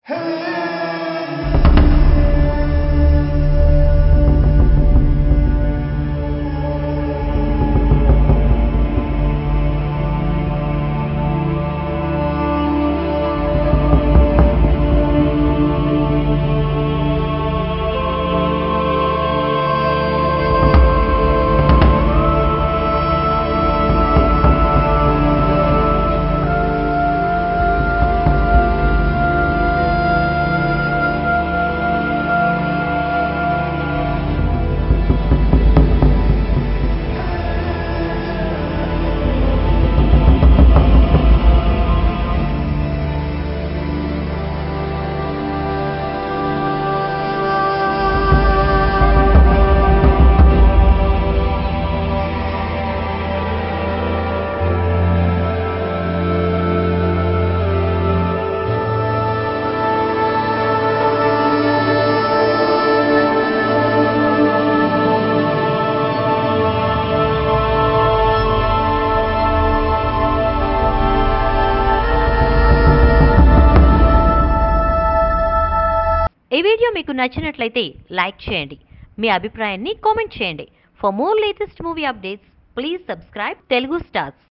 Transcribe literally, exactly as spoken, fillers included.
ఈ వీడియో మీకు నచ్చినట్లయితే లైక్ చేయండి, మీ అభిప్రాయాన్ని కామెంట్ చేయండి. For more latest movie updates please subscribe Telugu stars.